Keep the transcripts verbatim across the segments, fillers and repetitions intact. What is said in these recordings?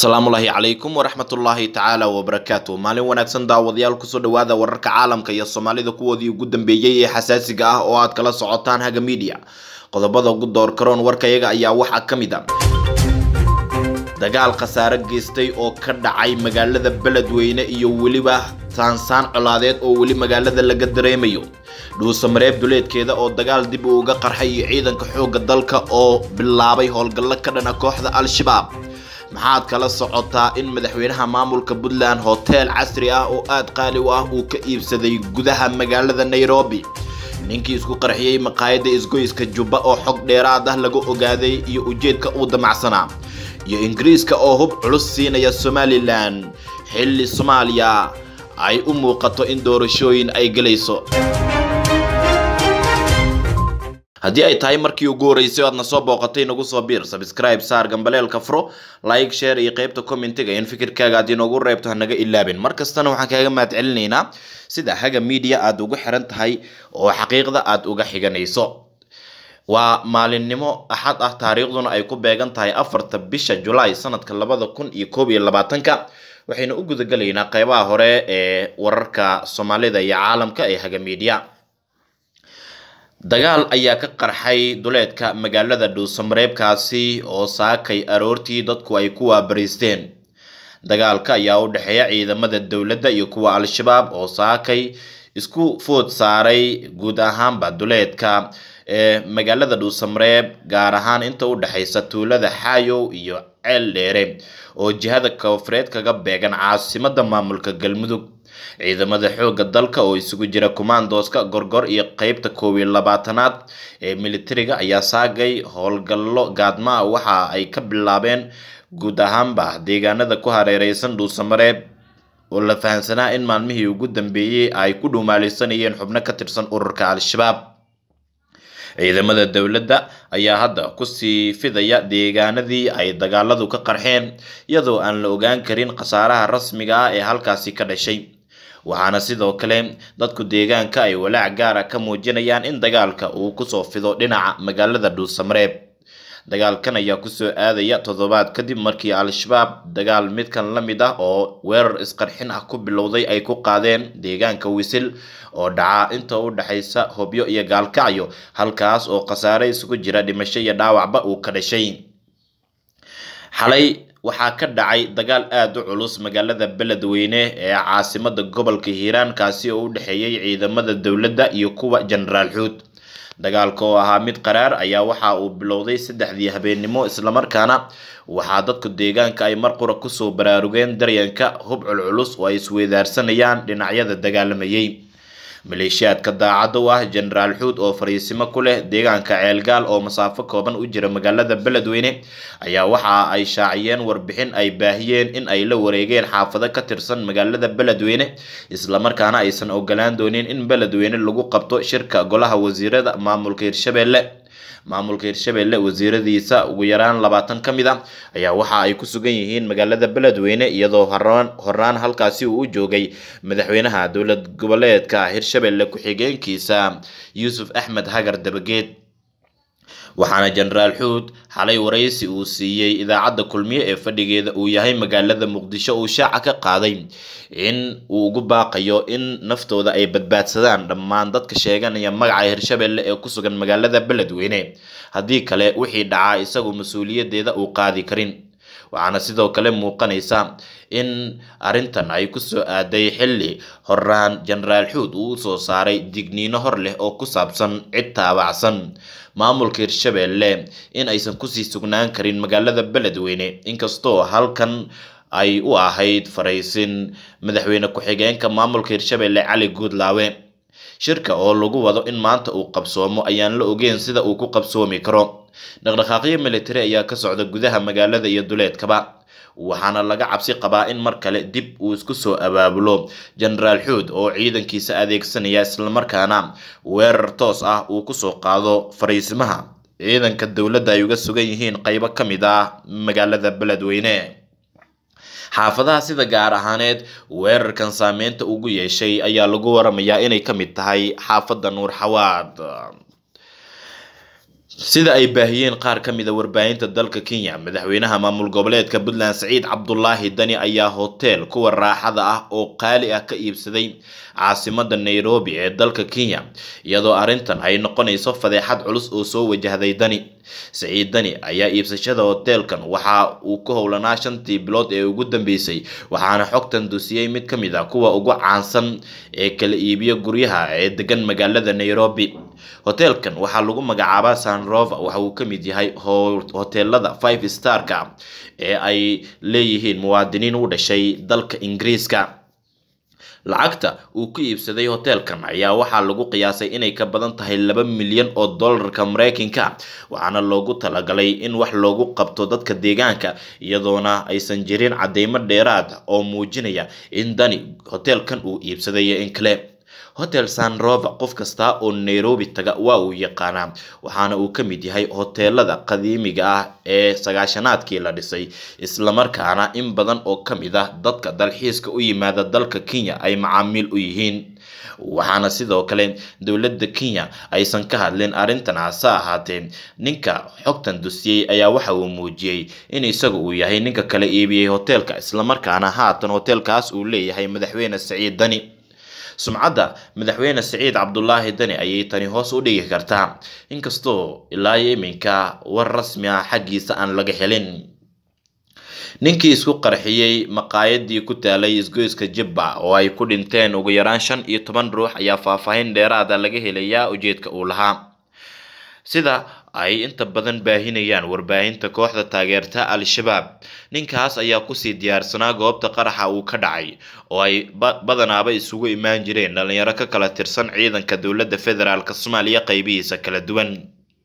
Asalaamu calaykum waraxmatullaahi tacaala wabarakaatuh. Maalin wanaagsan daawadayaal ku soo dhawaada wararka caalamka iyo Soomaalida kuwoodii ugu dambeeyay ee xasaasiga ah oo aad kala socotaan Haga Media. Qodobada ugu door karoon warkayaga ayaa waxa kamid ah dagaal khasaare geystay oo ka dhacay magaalada Beledweyne iyo waliba saansaan colaadeed oo wali magaalada laga dareemayo. dhuusamareeb duleedkeeda oo dagaal dib uga qarxay ciidanka xoogga dalka oo bilaabay howlgallo ka dhana kooxda Al-Shabaab. maxaad kala socotaa in madaxweynaha maamulka Puntland hotel casri ah oo aad qaali u ah uu ka iibsaday gudaha magaalada Nairobi. ninkii isku qarxiyay maqaayada isgoyska Jubba oo xog dheeraad ah lagu ogaaday iyo ujeedka uu damacsanaa. iyo Ingiriiska oo hub culus siinaya Somaliland xilli Soomaaliya ay u muuqato in doorashooyin ay galayso. haddii ay tahay markii ugu horeysay aad na soo booqatay nagu soo biir subscribe saar gambaleelka furo like share iyo qaybta commentiga in fikirkaaga aad inoogu reebto hanaga ilaabin markastana waxaan kaaga mahad celinaynaa sida Haga Media aad ugu xiran tahay oo xaqiiqda aad uga xiganayso. waa maalinimo axad ah taariikhduna ay ku beegan tahay afarta bisha July sanadka labada kun iyo koob iyo labaatanka waxayna u guda galaynaa qaybaha hore ee wararka Soomaalida iyo caalamka ee Haga Media. dagaal ayaa ka qarxay duleedka magaalada dhuusamareebkaasi oo saakay aroortii dadku ay ku waabariisteen. dagaalka ayaa u dhaxeeya ciidamada dawladda iyo kuwa Al-Shabaab oo saakay isku food saaray guud ahaanba duleedka ee magaalada dhuusamareeb gaar ahaan inta u dhaxaysa tuulada Xaayow iyo Ceel Dheere oo jihada koonfureed kaga beegan caasimadda maamulka Galmudug. ciidamada xoogga dalka oo isugu jira commandoska gorgor iyo qaybta koob iyo labaatanaad ee militariga ayaa saagay howlgallo gaadma waxa ay ka bilaabeen guud ahaanba deegaanada ku hareeraysan dhuusamareeb oo la fahansanaa in maalmihii ugu dambeeyay ay ku dhuumaalaysanayeen xubno ka tirsan ururka Al-Shabaab. ciidamada dawladda ayaa hadda ku sii fidaya deegaanadii ay dagaaladu ka qarxeen iyadoo aan la ogaan karin khasaaraha rasmiga ah ee halkaasi ka dhashay. waxaana sidoo kale dadku deegaanka ay walaac gaar ah ka muujinayaan in dagaalka uu ku soo fido dhinaca magaalada dhuusamareeb. dagaalkan ayaa ku soo aadaya toddobaad kadib markii Al-Shabaab dagaal midkan la mid ah oo weerar isqarxin ah ku bilowday ay ku qaadeen deegaanka Wisil oo dhaca inta u dhaxaysa Hobyo iyo Gaalkacyo halkaas oo khasaare isugu jira dhimasho iyo dhaawacba uu ka dhashay. xalay waxaa ka dhacay dagaal aad u culus magaalada Beledweyne ee caasimadda gobolka Hiiraan kaasi oo u dhaxeeyay ciidamada dawladda iyo kuwa Generaal Xuud. dagaalka oo ahaa mid qaraar ayaa waxa uu bilowday saddexdii habeenimo isla markaana waxaa dadku deegaanka ay mar qura ku soo baraarugeen daryanka hub culculus oo ay isweydaarsanayaan dhinacyada dagaalamayay. maleeshiyaadka daacad u ah Generaal Xuud oo fariisimo ku leh deegaanka Ceelgaal oo masaafo kooban u jira magaalada Beledweyne ayaa waxa ay shaaciyeen warbixin ay baahiyeen in ay la wareegeen xaafado ka tirsan magaalada Beledweyne isla markaana aysan ogolaan doonin in Beledweyne lagu qabto shirka golaha wasiirada maamulka Hirshabelle. maamulka Hirshabelle wasiiradiisa ugu yaraan labaatan ka mid ah ayaa waxa ay ku sugan yihiin magaalada Beledweyne iyadoo horaan horaan halkaasi uu joogay madaxweynaha dowlad goboleedka Hirshabelle ku xigeenkiisa Yuusuf Axmed Hagar Dabageed. waxaana Generaal Xuud xalay wareysi uu siiyay idaacadda kulmiye ee fadhigeeda uu yahay magaalada Muqdisho uu shaaca ka qaaday in uu ugu baaqayo in naftooda ay badbaadsadaan dhammaan dadka sheeganaya magaca Hirshabelle ee ku sugan magaalada Beledweyne haddii kale wixii dhaca isagu mas'uuliyadeeda uu qaadi karin. waxaana sidoo kale muuqanaysa in arintan ay ku soo aaday xilli horaan Generaal Xuud uu soo saaray digniino hor leh oo ku saabsan cid taabacsan maamulka Hirshabelle in aysan ku sii sugnaan karin magaalada Beledweyne inkastoo halkan ay u ahayd faraysin madaxweyne ku xigeenka maamulka Hirshabelle Cali Guudlaawe. shirka oo lagu wado in maanta uu qabsoomo ayaan la ogeyn sida uu ku qabsoomi karo. dhaqdhaqaaqyo military ayaa ka socda gudaha magaalada iyo duleedkaba waxaana laga cabsi qabaa in mar kale dib uu isku soo abaabulo Generaal Xuud oo ciidankiisa adeegsanaya isla markaana weerar toos ah uu ku soo qaado fariisimaha ciidanka dawladda ay uga sugan yihiin qaybo ka mid ah magaalada Beledweyne. xaafadaha sida gaar ahaaneed weerarkan saameynta ugu yeeshay ayaa lagu waramayaa inay ka mid tahay xaafadda Nuur Xawaad. sida ay baahiyeen qaar ka mid ah warbaahinta dalka Kenya, madaxweynaha maamul goboleedka Puntland Saciid Cabdullaahi Dani ayaa hotel kuwa raaxada ah oo qaali ah ka iibsaday caasimadda Nairobi ee dalka Kenya, iyadoo arrintan ay noqonayso fadeexad culus oo soo wajahday Dani. Saciid Dani ayaa iibsashada hotelkan waxa uu ku howlanaa shantii bilood ee ugu dambeysay, waxaana xogtan dusiyay mid ka mid ah kuwa ugu caansan ee kala iibiyo guryaha ee degan magaalada Nairobi. Hotelkan waxaa lagu magacaabaa Sunrover, waxa uu ka mid yahay hoteelada five star-ka ee ay leeyihiin muwaadiniin u dhashay dalka Ingiriiska. lacagta uu ku iibsaday hotelkan ayaa waxaa lagu qiyaasay inay ka badan tahay laba milyan oo dollarka Mareykanka, waxaana loogu talagalay in wax loogu qabto dadka deegaanka, iyadoona aysan jirin cadeymo dheeraad ah oo muujinaya in Dani hotelkan uu iibsaday in kale. Hotel Sunrover qof kasta oo Nairobi taga waa uu yaqaanaa, waxaana uu ka mid yahay hoteelada qadiimiga ah ee sagaashanaadkii la dhisay, isla markaana in badan oo ka mid ah dadka dalxiiska u yimaada dalka Kenya ay macaamiil u yihiin. waxaana sidoo kale dowladda Kenya aysan ka hadlin arrintan, hase ahaatee ninka xogtan dusiyay ayaa waxa uu muujiyay in isagu uu yahay ninka kala iibiyay hotelka, isla markaana haatan hotelkaas uu leeyahay madaxweyne Saciid Dani. sumcadda madaxweyne Saciid Cabdullaahi Dani ayay tani hoos u dhigi kartaa, inkastoo ilaa iminka war rasmi ah xaggiisa aan laga helin. ninkii isku qarxiyay maqaayadii ku taalay isgoyska Jibba oo ay ku dhinteen ugu yaraan shan iyo toban ruux ayaa faahfaahin dheeraad ah laga helayaa ujeedka uu lahaa. sida ay inta badan baahinayaan warbaahinta kooxda taageerta Al-Shabaab, ninkaas ayaa kusii diyaarsanaa goobta qaraxa uu ka dhacay oo ay badanaaba isugu imaan jireen dhalinyaro ka kala tirsan ciidanka dowladda federaalka Soomaaliya qaybihiisa kala duwan.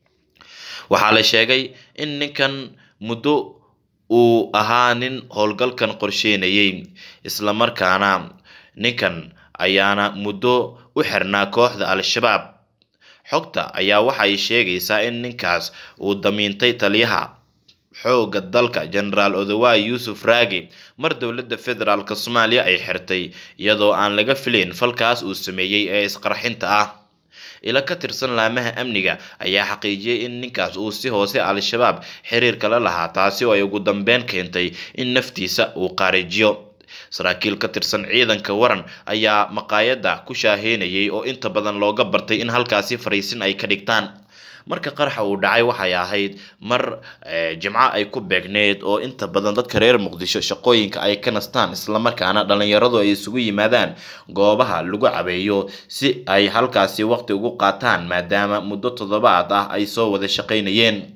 waxaa la sheegay in ninkan muddo uu ahaa nin howlgalkan qorsheynayay, isla markaana ninkan ayaana muddo u xirnaa kooxda Al-Shabaab. xogta ayaa waxay sheegaysaa in ninkaas uu damiintay taliyaha xoogga dalka General Odawaye Yusuf Raagi mar dowladda federaalka Soomaaliya ay xirtay, iyadoo aan laga filayn falkaas uu sameeyay ee isqarxinta ah. ila ka tirsan laamaha amniga ayaa xaqiijiyay in ninkaas uu si hoose Al-Shabaab xiriir kala lahaa, taasi oo ay ugu dambeyn keentay in naftiisa uu qaarijiyo. saraakiil ka tirsan ciidanka waran ayaa maqaayada ku shaaheynayay oo inta badan looga bartay in halkaasi fariisin ay ka dhigtaan. marka qaraxa uu dhacay waxay ahayd mar jimco ay ku beegneed oo inta badan dadka reer Muqdisho shaqooyinka ay ka nastaan, isla markaana dhalinyaradu ay isugu yimaadaan goobaha lagu cabeeyo si ay halkaasi waqti ugu qaataan, maadaama muddo toddobaad ah ay soo wada shaqeynayeen.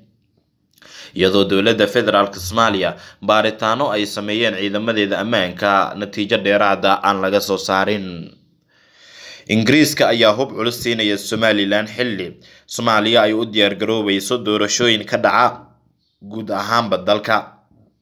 iyadoo dowladda federaalka Soomaaliya baaritaano ay sameeyeen ciidamadeeda ammaanka, natiijo dheeraad ah aan laga soo saarin. Ingiriiska ayaa hub culus siinaya Somaliland xilli Soomaaliya ay u diyaar garoobayso doorashooyin ka dhaca guud ahaanba dalka.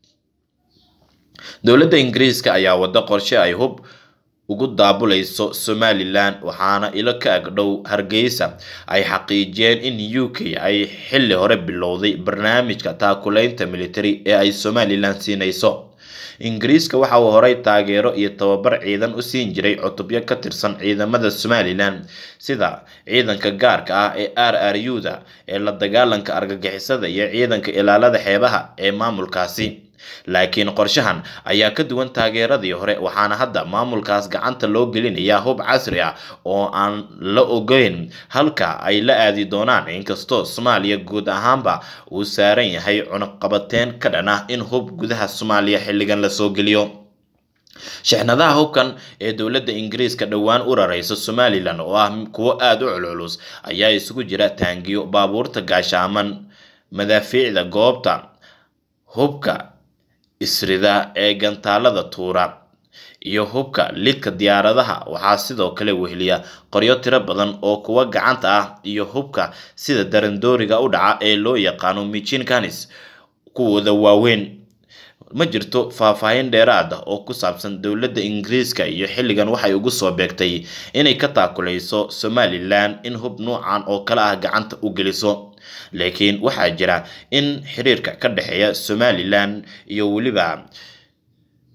dowladda Ingiriiska ayaa wada qorshe ay hub ugu daabulayso Somaliland, waxaana ilo ka agdhow Hargeysa ay xaqiijiyeen in U K ay xilli hore bilowday barnaamijka taakulaynta military ee ay Somaliland siinayso. Ingiriiska waxa uu horay taageero iyo tababar ciidan u siin jiray cutubyo ka tirsan ciidamada Somaliland sida ciidanka gaarka ah ee R R U-da ee la dagaalanka argagixisada iyo ciidanka ilaalada xeebaha ee maamulkaasi. laakiin qorshahan ayaa ka duwan taageeradii hore, waxaana hadda maamulkaas gacanta loo gelinayaa hub casri ah oo aan la ogeyn halka ay la aadi doonaan, inkastoo Soomaaliya guud ahaanba uu saaran yahay cunaqabateyn ka dhan ah in hub gudaha Soomaaliya xilligan la soo geliyo. shixnadaha hubkan ee dowladda Ingiriiska dhowaan u rarayso Somaliland oo ah kuwo aad u culculus ayaa isugu jira taangiyo, baabuurta gaashaaman, madaafiicda goobta, hubka isrida ee gantaalada tuura, iyo hubka lidka diyaaradaha. waxaa sidoo kale weheliya qoryo tiro badan oo kuwa gacanta ah iyo hubka sida darandooriga u dhaca ee loo yaqaano machine guns kuwooda waaweyn. ma jirto faahfaahin dheeraad ah oo ku saabsan dowladda Ingiriiska iyo xilligan waxay ugu soo beegtay inay ka taakulayso Somaliland in hub noocan oo kala ah gacanta u geliso. laakiin waxaa jira in xiriirka ka dhaxeeya Somaliland iyo waliba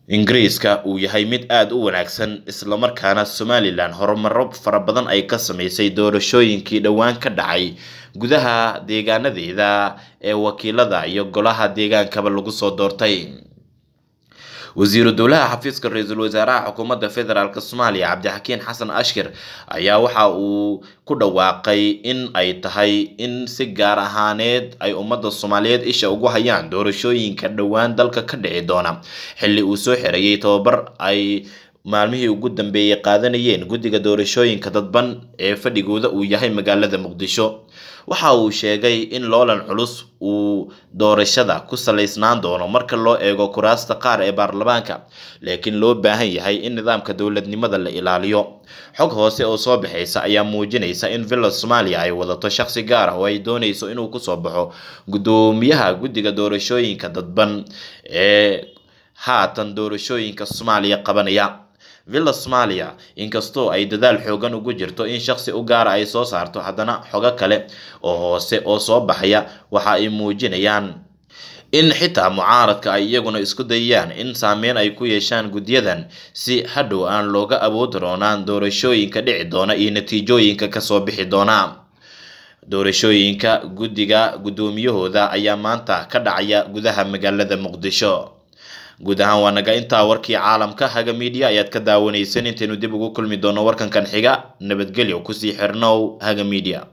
Ingiriiska uu yahay mid aad u wanaagsan isla markaana Somaliland horumaro fara badan ay ka sameysay doorashooyinkii dhawaan ka dhacay gudaha deegaanadeeda ee wakiilada iyo golaha deegaankaba lagu soo doortay. wasiiru dowlaha xafiiska ra'iisul wasaaraha xukuumadda federaalka Soomaaliya Cabdixakiin Xasan Ashkir ayaa waxa uu ku dhawaaqay in ay tahay in si gaar ahaaneed ay ummadda Soomaaliyeed isha ugu hayaan doorashooyinka dhawaan dalka ka dhici doona xilli uu soo xirayay tababar ay maalmihii ugu dambeeyay qaadanayeen guddiga doorashooyinka dadban ee fadhigooda uu yahay magaalada Muqdisho. waxa uu sheegay in loolan culus uu doorashada ku saleysnaan doono marka loo eego kuraasta qaar ee baarlamaanka, laakiin loo baahan yahay in nidaamka dowladnimada la ilaaliyo. xog hoose oo soo baxaysa ayaa muujinaysa in Villa Soomaaliya ay wadato shakhsi gaar ah oo ay doonayso inuu ku soo baxo gudoomiyaha guddiga doorashooyinka dadban ee haatan doorashooyinka Soomaaliya qabanaya. Villa Soomaaliya inkastoo ay dadaal xoogan ugu jirto in shakhsi u gaar ay soo saarto, haddana xogo kale oo hoose oo soo baxaya waxa ay muujinayaan in xitaa mucaaradka ay iyaguna isku dayayaan in saameyn ay ku yeeshaan guddiyadan si hadhow aan looga awood roonaan doorashooyinka dhici doona iyo natiijooyinka ka soo bixi doona. doorashooyinka guddiga gudoomiyahooda ayaa maanta ka dhacaya gudaha magaalada Muqdisho. guud ahaan waa naga intaa warkii caalamka. Haga Media ayaad ka daawanaysan. intaynu dib ugu kulmi doono warkan kan xiga. nabadgelyo ku sii xirnow Haga Media.